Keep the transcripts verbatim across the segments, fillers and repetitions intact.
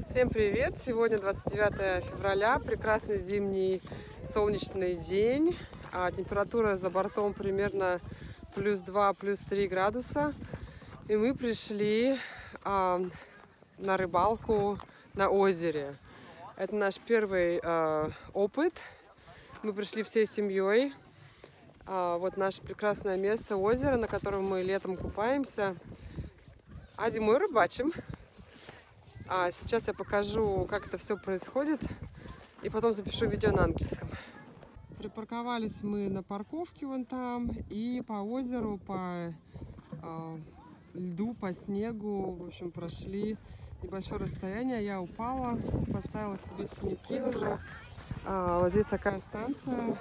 Всем привет! Сегодня двадцать девятое февраля, прекрасный зимний солнечный день. А температура за бортом примерно плюс два, плюс три градуса. И мы пришли а, на рыбалку на озере. Это наш первый а, опыт. Мы пришли всей семьей. А, вот наше прекрасное место, озеро, на котором мы летом купаемся, а зимой рыбачим. А сейчас я покажу, как это все происходит, и потом запишу видео на английском. Припарковались мы на парковке вон там, и по озеру, по э, льду, по снегу, в общем, прошли небольшое расстояние. Я упала, поставила себе синяки уже. А, вот здесь такая станция.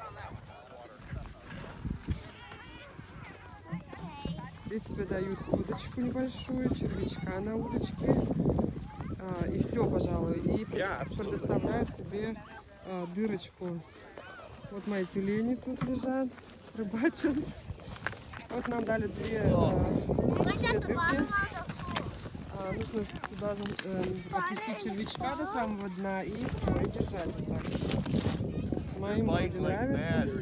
Здесь тебе дают удочку небольшую, червячка на удочке. И все, пожалуй, и предоставляют тебе а, дырочку. Вот мои тюлени тут лежат, рыбачат. Вот нам дали две, а, две дырки. А, нужно туда э, опустить червячка до самого дна и все, и держать вот так. Моим вроде нравится.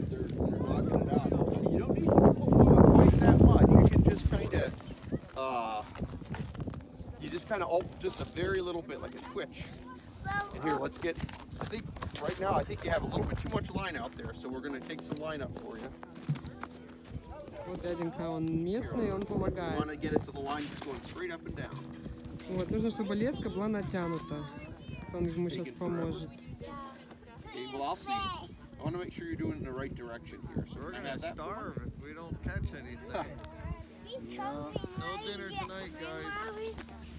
You just kind of, oh, just a very little bit, like a twitch. And here, let's get, I think, right now, I think you have a little bit too much line out there, so we're going to take some line up for you. Вот дяденька, он местный, он помогает. You want to get it so the line is going straight up and down. Вот, нужно, чтобы леска была натянута. Он ему сейчас поможет. Okay, well, I'll see. I want to make sure you're doing it in the right direction here. So we're going to starve if we don't catch anything. No, no dinner tonight, guys.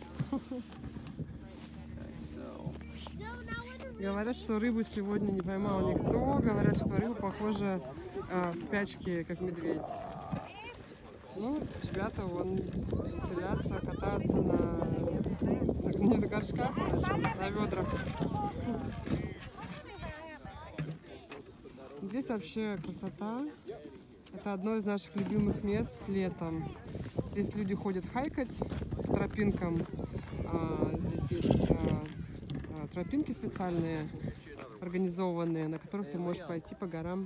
Говорят, что рыбу сегодня не поймал никто. Говорят, что рыба похожа э, в спячке, как медведь. Ну, ребята вон веселятся, катаются на, на, не на горшках, на ведрах. Здесь вообще красота. Это одно из наших любимых мест летом. Здесь люди ходят хайкать по тропинкам. А, здесь есть а, а, тропинки специальные, организованные, на которых ты можешь пойти по горам.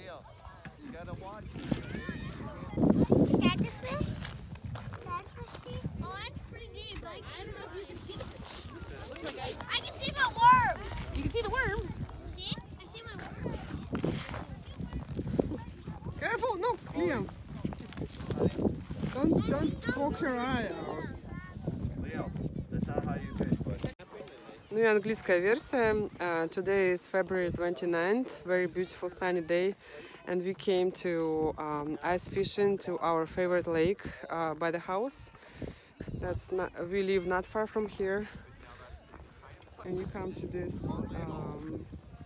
Careful, no, Liam. Don't, don't poke your eye out. Leo, that's not how you fish, but... Ну и английская версия. Uh, today is February twenty-ninth, very beautiful sunny day, and we came to um, ice fishing to our favorite lake uh, by the house. That's not, we live not far from here, and you come to this um,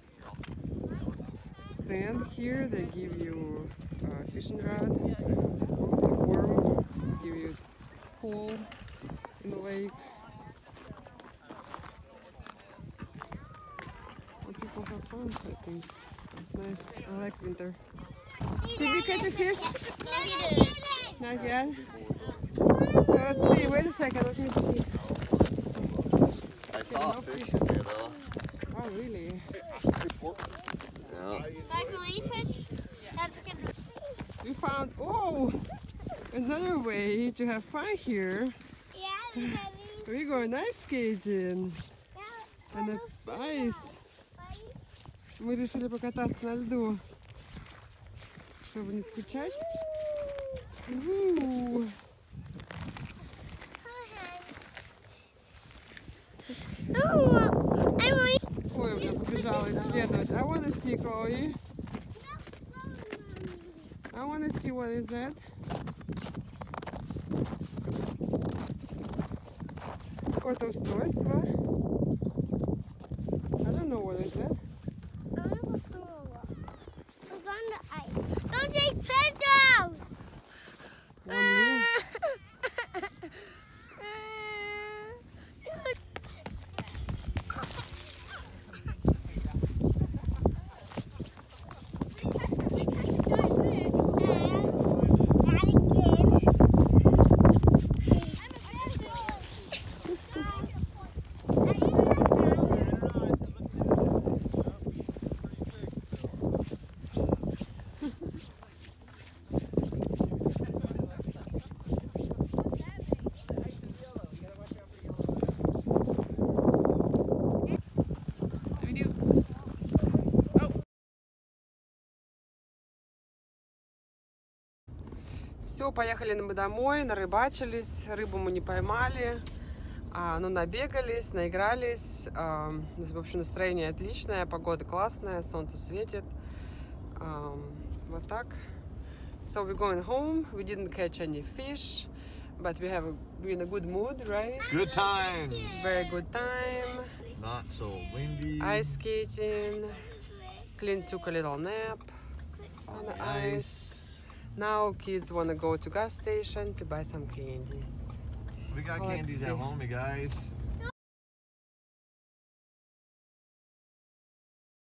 stand here. They give you a fishing rod, worm, give you pole in the lake. And people have fun, I think. It's nice. I like winter. Did you catch a fish? Not yet. Let's see. Wait a second. Let me see. I saw a fish in there, though. Oh, really? Yeah. We found, oh, another way to have fun here. Yeah, We're going ice skating on the ice. Мы решили покататься на льду, чтобы не скучать. У-у-у. Ой, уже побежала исследовать. I want to see, Chloe. I want to see what is that. Какое-то устройство. I don't know what is that. Don't take pictures! One Not again. Все, поехали мы домой, нарыбачились, рыбу мы не поймали, а, ну набегались, наигрались. А, в общем, настроение отличное, погода классная, солнце светит. А, вот так. So we're going home. We didn't catch any fish, but we have a, we're in a good mood, right? Good time. Very good time. Not so windy. Ice skating. Clint took a little nap on the Ice. ice. Now kids want to go to gas station to buy some candies. We got Let's candies see. at home, you guys.